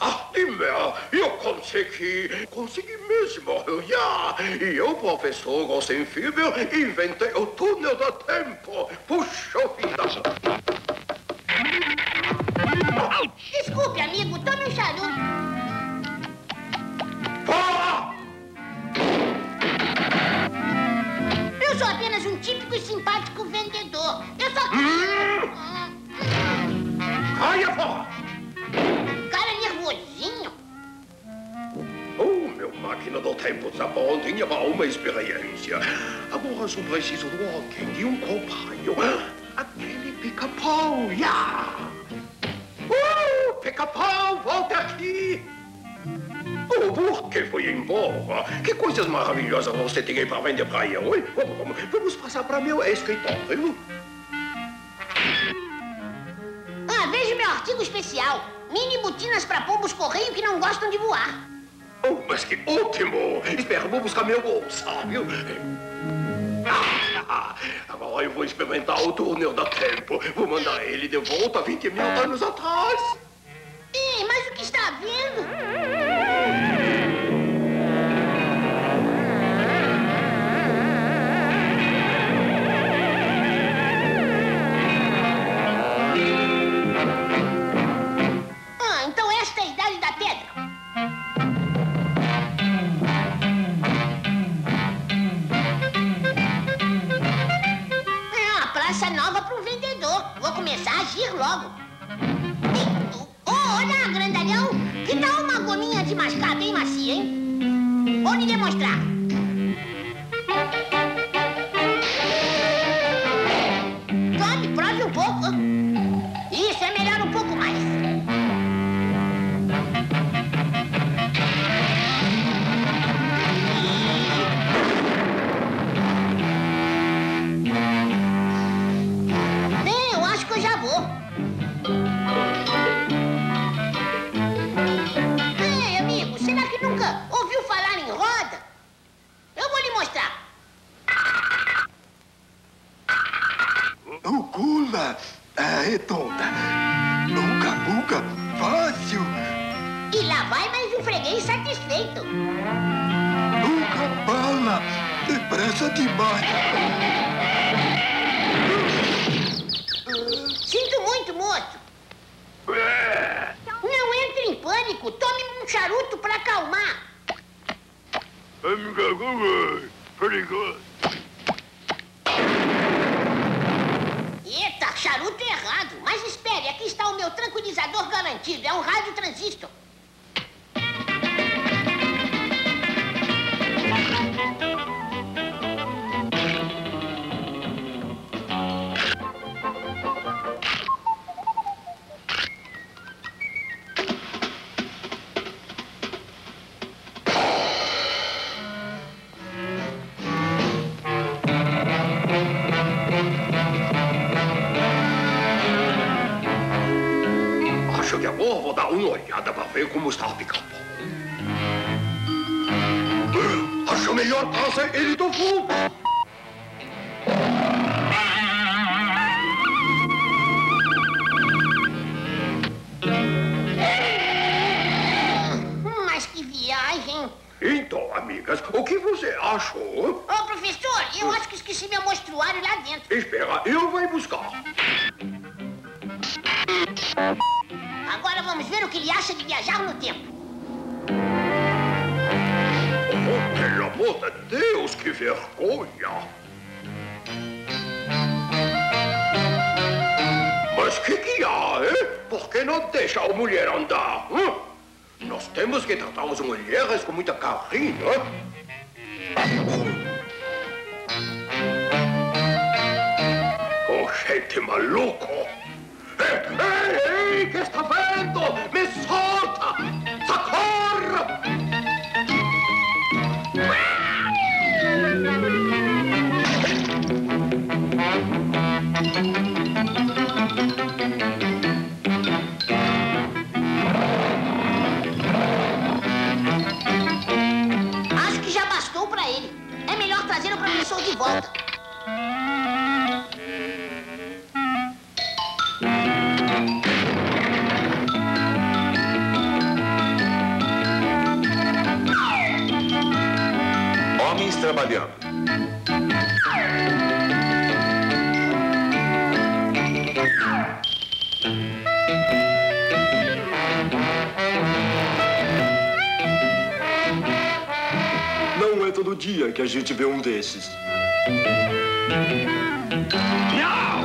Eu consegui! Consegui mesmo! E eu, professor Rosenfieber, inventei o túnel do tempo! Puxa vida! Desculpe, amigo, tome um charuto. Fora! Eu sou apenas um típico e simpático vendedor. Eu só... Caia fora! Cara nervosinho. Oh, meu máquina do tempo está prontinha para uma experiência. Agora só preciso de alguém e um companheiro. Aquele pica-pau, pica-pau, volta aqui! Oh, por que foi embora? Que coisas maravilhosas você tem aí para vender para eu, hein? Vamos passar para meu escritório. Veja meu artigo especial. Mini botinas para pombos correio que não gostam de voar. Oh, mas que ótimo! Espera, vou buscar meu bolsa, viu? Agora eu vou experimentar o túnel do tempo. Vou mandar ele de volta 20.000 anos atrás. Mas o que está vendo? Então esta é a idade da pedra. Praça nova para o vendedor. Vou começar a agir logo. Olha, grandalhão. Que tal uma gominha de mascar bem macia, hein? Vou lhe demonstrar. Tome, prove um pouco. Isso, é melhor um pouco mais. Ei, amigo, será que nunca ouviu falar em roda? Eu vou lhe mostrar. Gula, redonda. Nunca, fácil. E lá vai mais um freguês satisfeito. Nunca bala, depressa demais. Sinto muito, moço. Não entre em pânico. Tome um charuto para acalmar. Perigoso. Eita, charuto errado. Mas espere, aqui está o meu tranquilizador garantido. É um rádio transistor. Acho que agora vou dar uma olhada para ver como está o pica-pau. Acho melhor trazer ele do fogo. Mas que viagem. Então, amigas, o que você achou? Ô, professor, eu acho que esqueci meu mostruário lá dentro. Espera, eu vou buscar. Agora vamos ver o que ele acha de viajar no tempo. Oh, pelo amor de Deus, que vergonha! Mas que há, hein? Por que não deixa a mulher andar? Hein? Nós temos que tratar as mulheres com muita carinho. Oh, gente maluco! Ei, que está vendo? Me solta! Socorro! Acho que já bastou para ele. É melhor trazer o professor de volta. trabalhando. Não é todo dia que a gente vê um desses. Não!